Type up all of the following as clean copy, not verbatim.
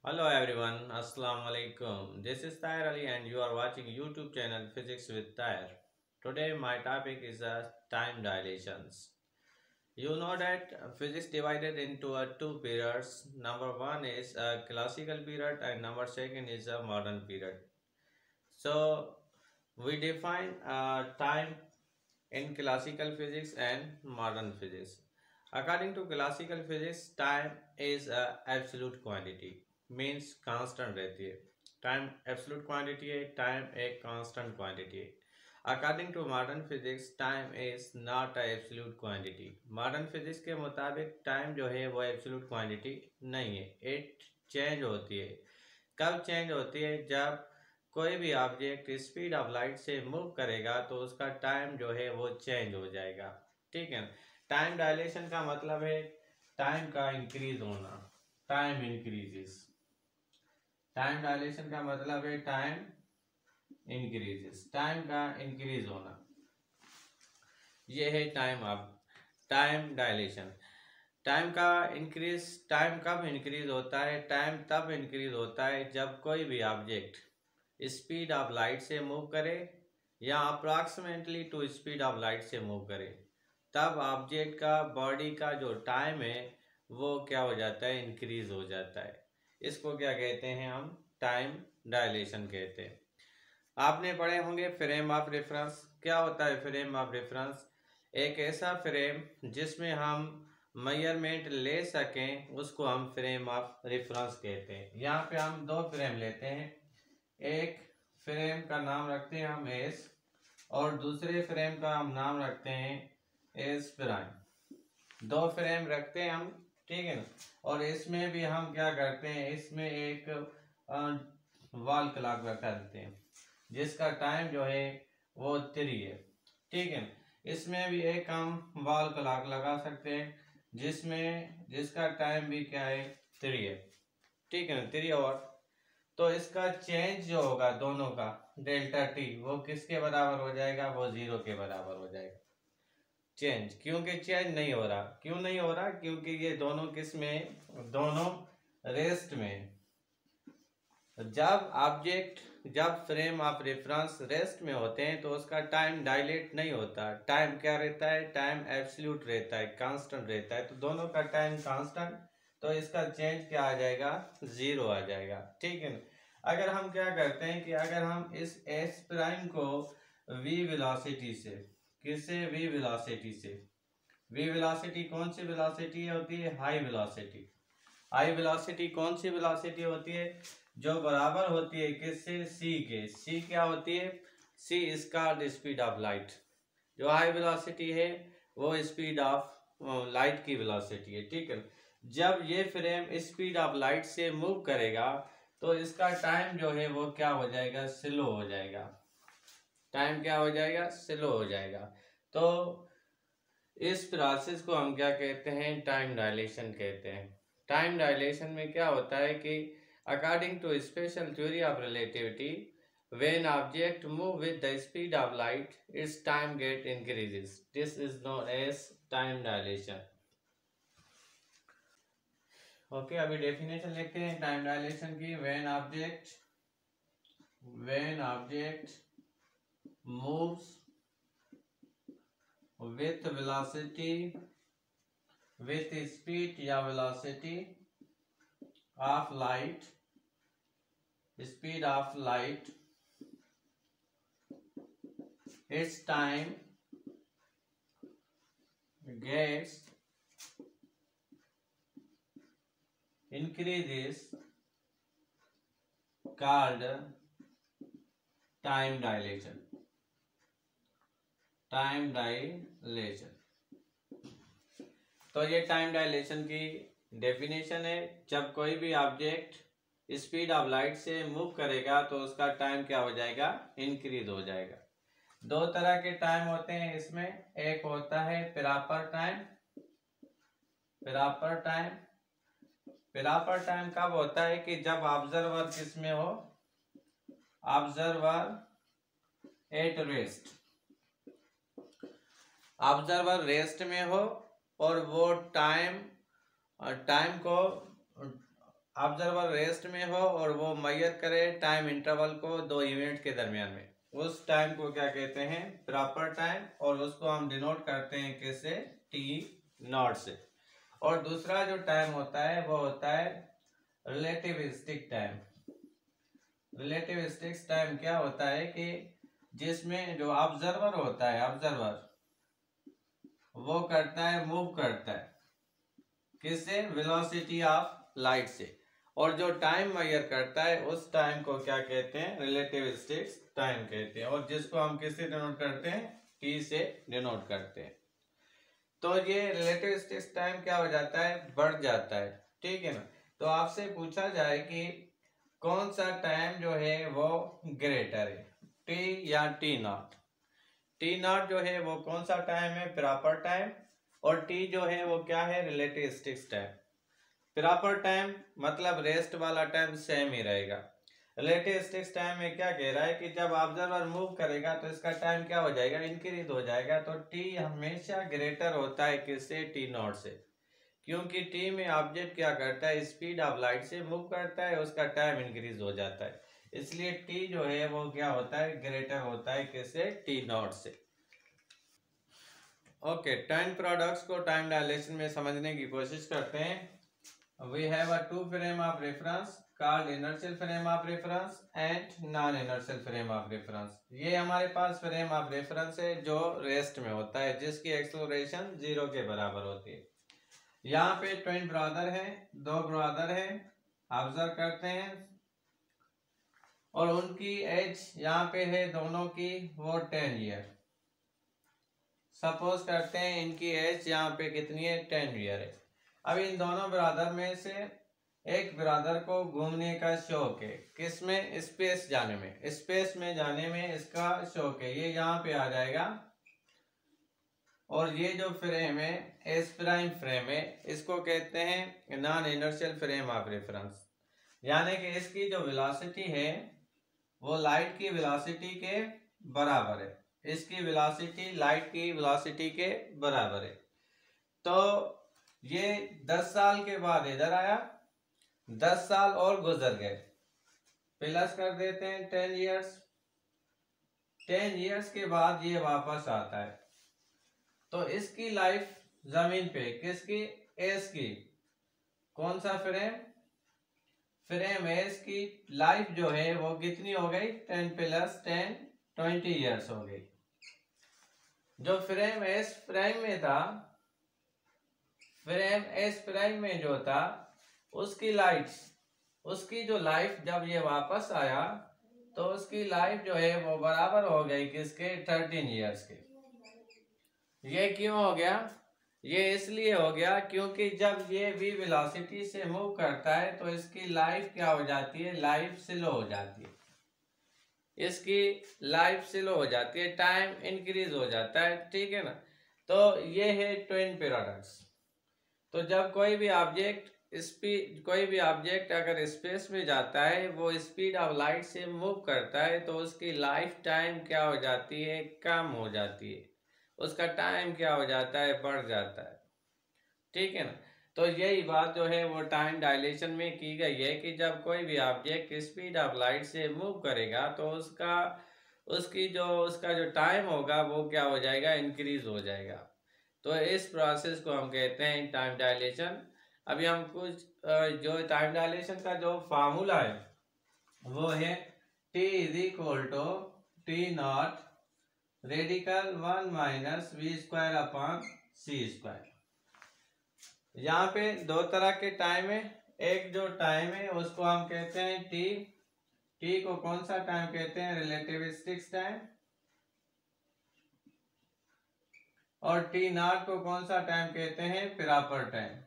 Hello everyone, Assalamu alaikum. This is Tahir Ali and you are watching YouTube channel Physics with Tahir. Today my topic is time dilations. You know that physics divided into two periods. Number one is a classical period and number second is a modern period. So we define time in classical physics and modern physics. According to classical physics, time is a absolute quantity, means constant रहती है. Time absolute quantity है, time एक constant quantity है. According to modern physics, time is not a absolute quantity. Modern physics के मुताबिक time जो है वो absolute quantity नहीं है. It change होती है. कब चेंज होती है? जब कोई भी ऑब्जेक्ट स्पीड ऑफ लाइट से मूव करेगा तो उसका टाइम जो है वो चेंज हो जाएगा. ठीक है. टाइम डायलेशन का मतलब है टाइम का इंक्रीज होना. Time increases. टाइम डायलेशन का मतलब है टाइम इंक्रीजेस. टाइम का इंक्रीज होना, ये है टाइम डायलेशन. टाइम कब इंक्रीज होता है? टाइम तब इंक्रीज होता है जब कोई भी ऑब्जेक्ट स्पीड ऑफ लाइट से मूव करे या approximately to speed of light से मूव करे, तब ऑब्जेक्ट का बॉडी का जो टाइम है वो क्या हो जाता है? इंक्रीज हो जाता है. इसको क्या कहते हैं? हम टाइम डायलेशन कहते हैं. आपने पढ़े होंगे फ्रेम ऑफ रेफरेंस. क्या होता है फ्रेम ऑफ रेफरेंस? एक ऐसा फ्रेम जिसमें हम मेजरमेंट ले सकें उसको हम फ्रेम ऑफ रेफरेंस कहते हैं. यहाँ पे हम दो फ्रेम लेते हैं. एक फ्रेम का नाम रखते हैं हम एस और दूसरे फ्रेम का हम नाम रखते हैं एस प्राइम. दो फ्रेम रखते हैं हम, ठीक है ना. और इसमें भी हम क्या करते हैं? इसमें एक वॉल क्लॉक रखा देते हैं जिसका टाइम जो है वो 3 है. ठीक है. इसमें भी एक हम वॉल क्लॉक लगा सकते हैं जिसका टाइम भी क्या है? 3 है. ठीक है ना. 3 और तो इसका चेंज जो होगा दोनों का डेल्टा टी वो किसके बराबर हो जाएगा? वो 0 के बराबर हो जाएगा. चेंज क्योंकि चेंज नहीं हो रहा. क्यों नहीं हो रहा? क्योंकि ये दोनों किस में? दोनों रेस्ट में. जब फ्रेम ऑफ रेफरेंस रेस्ट में होते हैं तो उसका टाइम डायलेट नहीं होता. टाइम क्या रहता है? टाइम एब्सोल्यूट रहता है, कांस्टेंट रहता है. तो दोनों का टाइम कांस्टेंट, तो इसका चेंज क्या आ जाएगा? 0 आ जाएगा. ठीक है. अगर हम क्या करते हैं कि अगर हम इस एस प्राइम को वी वेलोसिटी से, किससे? वी वेलोसिटी से. वी वेलोसिटी कौन सी वेलोसिटी होती है? High velocity. हाई वेलोसिटी कौन सी वेलोसिटी होती है? जो बराबर होती है किससे? सी के. सी क्या होती है? C is called speed of light. जो हाई वेलोसिटी है वो स्पीड ऑफ लाइट की वेलोसिटी है. ठीक है. जब ये फ्रेम स्पीड ऑफ लाइट से मूव करेगा तो इसका टाइम जो है वो क्या हो जाएगा? स्लो हो जाएगा. टाइम क्या हो जाएगा? स्लो हो जाएगा. तो इस प्रोसेस को हम क्या कहते हैं? टाइम डायलेशन कहते हैं. टाइम डायलेशन में क्या होता है कि according to special theory of relativity, when object move with the speed of light, its time get increases. This is known as time dilation. Okay. अभी डेफिनेशन लिखते हैं टाइम डायलेशन की. when object moves with speed या velocity of light, its time gets increases, called time dilation. तो ये time dilation की definition है. जब कोई भी ऑब्जेक्ट स्पीड ऑफ लाइट से मूव करेगा तो उसका टाइम क्या हो जाएगा? इंक्रीज हो जाएगा. दो तरह के टाइम होते हैं इसमें. एक होता है प्रॉपर टाइम कब होता है? कि जब ऑब्जर्वर किसमें हो? Observer at rest. Observer rest में हो और वो टाइम को ऑब्जर्वर रेस्ट में हो और वो मेजर करे टाइम इंटरवल को दो इवेंट के दरमियान में, उस टाइम को क्या कहते हैं? प्रॉपर टाइम, और उसको हम डिनोट करते हैं किससे? टी नॉट से। और दूसरा जो टाइम होता है वो होता है रिलेटिविस्टिक टाइम। रिलेटिविस्टिक टाइम क्या होता है कि जिसमें जो ऑब्जर्वर होता है, ऑब्जर्वर वो करता है, मूव करता है किससे? वेलोसिटी ऑफ लाइट से। और जो टाइम मेजर करता है उस टाइम को क्या कहते हैं? रिलेटिविस्टिक टाइम कहते हैं, और जिसको हम किससे डिनोट करते हैं? टी से डिनोट करते हैं। तो ये रिलेटिविस्टिक टाइम क्या हो जाता है? बढ़ जाता है, ठीक है ना। तो आपसे पूछा जाए कि कौन सा टाइम जो है वो ग्रेटर है, टी या टी नॉट? टी नॉट जो है वो कौन सा टाइम है? Proper time. और टी जो है वो क्या है? Relativistic time. प्रॉपर टाइम मतलब रेस्ट वाला टाइम सेम ही रहेगा। रिलेटिविस्टिक टाइम में क्या कह रहा है कि जब ऑब्जर्वर मूव करेगा तो इसका टाइम क्या हो जाएगा? इंक्रीज हो जाएगा। तो टी हमेशा ग्रेटर होता है किससे? टी नॉट से, क्योंकि टी में ऑब्जेक्ट क्या करता है? स्पीड ऑफ लाइट से मूव करता है, उसका टाइम इंक्रीज हो जाता है। इसलिए टी जो है वो क्या होता है? ग्रेटर होता है किससे? टी नॉट से। ओके, टाइम प्रोडक्ट्स को टाइम डायलेशन में समझने की कोशिश करते हैं। We have a two frame of reference called inertial frame of reference and non-inertial frame of reference। ये हमारे पास फ्रेम ऑफ रेफरेंस है जो रेस्ट में होता है, जिसकी एक्सेलरेशन 0 के बराबर होती है। यहाँ पे ट्विन ब्रदर है, दो ब्रदर है, ऑब्जर्व करते हैं, और उनकी एज यहाँ पे है दोनों की वो 10 ईयर। सपोज करते हैं इनकी एज यहाँ पे कितनी है? 10 ईयर है। अब इन दोनों ब्रदर में से एक ब्रदर को घूमने का शौक है, किसमें? स्पेस जाने में। स्पेस में जाने में इसका शौक है, ये यहाँ पे आ जाएगा। और ये जो फ्रेम है, एस प्राइम फ्रेम है, इसको कहते हैं non inertial frame of reference. यानी कि इसकी जो वेलोसिटी है वो लाइट की वेलोसिटी के बराबर है। इसकी वेलोसिटी लाइट की वेलोसिटी के बराबर है। तो ये 10 साल के बाद इधर आया, 10 साल और गुजर गए, प्लस कर देते हैं 10 इयर्स। 10 इयर्स के बाद ये वापस आता है। तो इसकी लाइफ जमीन पे किसकी? एस की। कौन सा फ्रेम? फ्रेम एस की लाइफ जो है वो कितनी हो गई? 10 + 10 20 इयर्स हो गई। जो फ्रेम एस प्राइम में था, फ्रेम एस प्राइम में जो था उसकी जो लाइफ जब ये वापस आया तो उसकी लाइफ जो है वो बराबर हो गई किसके? 13 इयर्स के। ये क्यों हो गया? ये इसलिए हो गया क्योंकि जब ये भी वेलोसिटी से मूव करता है तो इसकी लाइफ क्या हो जाती है? लाइफ स्लो हो जाती है। इसकी लाइफ स्लो हो जाती है, टाइम इंक्रीज हो जाता है, ठीक है ना। तो ये है ट्विन पैराडॉक्स। तो जब कोई भी ऑब्जेक्ट अगर स्पेस में जाता है, वो स्पीड ऑफ लाइट से मूव करता है, तो उसकी लाइफ टाइम क्या हो जाती है? कम हो जाती है। उसका टाइम क्या हो जाता है? बढ़ जाता है, ठीक है ना। तो यही बात जो है वो टाइम डायलेशन में की गई है कि जब कोई भी ऑब्जेक्ट स्पीड ऑफ लाइट से मूव करेगा तो उसका जो टाइम होगा वो क्या हो जाएगा? इंक्रीज हो जाएगा। तो इस प्रोसेस को हम कहते हैं टाइम डायलेशन। अभी हम कुछ जो टाइम डायलेशन का जो फार्मूला है वो है T = T0 रेडिकल 1 - v²/c²। यहाँ पे दो तरह के टाइम है। एक जो टाइम है उसको हम कहते हैं टी को कौन सा टाइम कहते हैं? Relativistic time. और T0 को कौन सा टाइम कहते हैं? Proper time.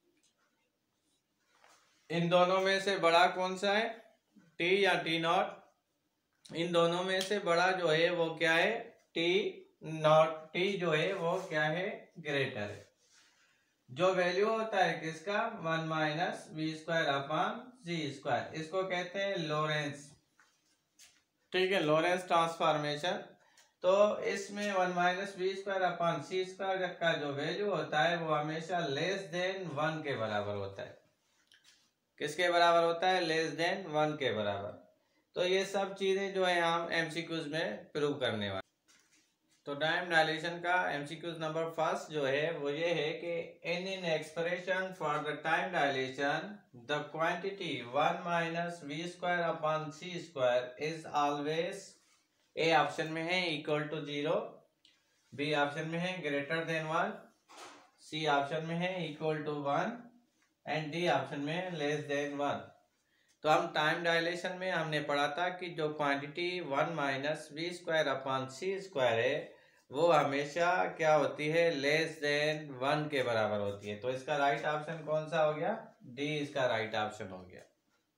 इन दोनों में से बड़ा कौन सा है? टी या T0? इन दोनों में से बड़ा जो है वो क्या है? T0। टी जो है वो क्या है? ग्रेटर है। जो वैल्यू होता है किसका? 1 - v²/c²। इसको कहते हैं लोरेंस, ठीक है, लोरेंस ट्रांसफॉर्मेशन। तो इसमें 1 - v²/c² का जो वैल्यू होता है वो हमेशा लेस देन 1 के बराबर होता है। किसके बराबर होता है, लेस देन 1 के बराबर। तो ये सब चीजें जो है हम एमसीक्यूज में प्रूव करने वाले। तो टाइम डायलेशन का एमसीक्यूज नंबर फर्स्ट जो है वो ये है कि in expression for the time dilation the quantity 1 minus V square upon C square is always, A option में है इक्वल टू 0, बी ऑप्शन में है ग्रेटर देन 1, सी ऑप्शन में है equal to 1 and D option में है लेस देन 1। तो हम टाइम डायलेशन में हमने पढ़ा था कि जो quantity 1 minus V square upon C square है वो हमेशा क्या होती है, लेस देन 1 के बराबर होती है। तो इसका राइट ऑप्शन कौन सा हो गया, डी इसका राइट ऑप्शन हो गया।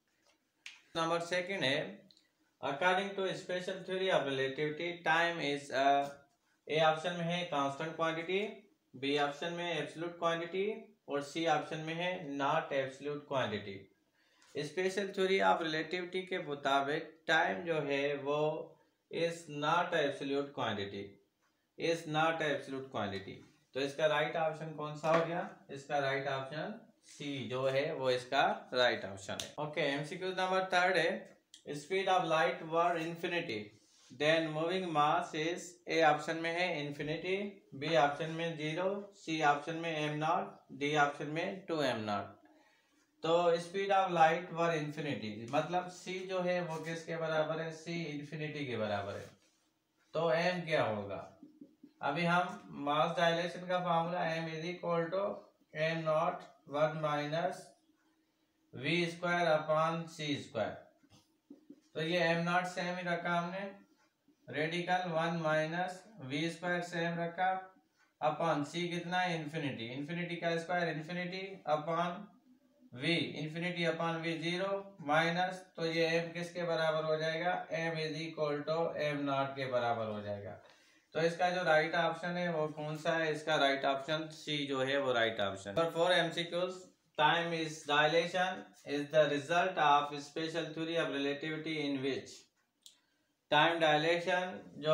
नंबर सेकंड है, according to special theory of relativity time is, A option में है कांस्टेंट क्वांटिटी, बी ऑप्शन में एब्सोल्यूट क्वांटिटी और सी ऑप्शन में है not absolute quantity. Special theory of relativity के मुताबिक टाइम जो है वो is not absolute quantity, is not absolute quantity. तो इसका राइट ऑप्शन कौन सा हो गया, इसका राइट ऑप्शन सी जो है वो इसका राइट ऑप्शन है। ओके, एमसीक्यू नंबर थर्ड है, speed of light were infinity then moving mass is, A option में है इन्फिनिटी, बी ऑप्शन में 0, सी ऑप्शन में m0, डी ऑप्शन में 2m0। तो speed of light were infinity मतलब सी जो है वो किसके बराबर है, सी इन्फिनिटी के बराबर है। तो m क्या होगा, अभी हम मास डायलेशन का formula m is equal to m0 1 minus V square upon C square. तो ये m0 सेम ही रखा हमने, radical 1 minus V square same रखा अपॉन सी कितना, इन्फिनिटी, इन्फिनिटी का square infinity upon v, infinity upon v 0 minus, तो ये m किसके बराबर हो जाएगा, m is equal to m0 के बराबर हो जाएगा। तो इसका जो राइट ऑप्शन है वो कौन सा है, इसका राइट ऑप्शन सी जो है वो right option. Number 4 MCQs, time is dilation is the result of special theory of relativity in which, time dilation जो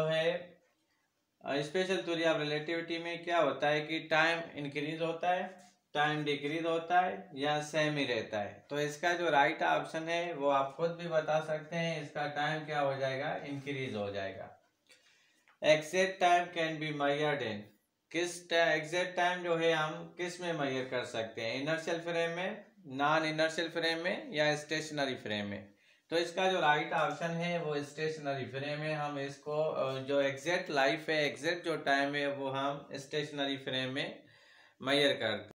है स्पेशल थ्योरी ऑफ रिलेटिविटी में क्या होता है कि टाइम इंक्रीज होता है, टाइम डिक्रीज होता है या सेम ही रहता है। तो इसका जो राइट ऑप्शन है वो आप खुद भी बता सकते हैं, इसका टाइम क्या हो जाएगा, इंक्रीज हो जाएगा। Exact time can be measured in, किस एग्जैक्ट टाइम जो है हम किस में मेजर कर सकते हैं, इनर्शियल फ्रेम में, नॉन इनर्शियल फ्रेम में या स्टेशनरी फ्रेम में। तो इसका जो राइट ऑप्शन है वो स्टेशनरी फ्रेम है। हम इसको जो एग्जैक्ट लाइफ है, एग्जैक्ट जो टाइम है वो हम स्टेशनरी फ्रेम में मेजर करते हैं।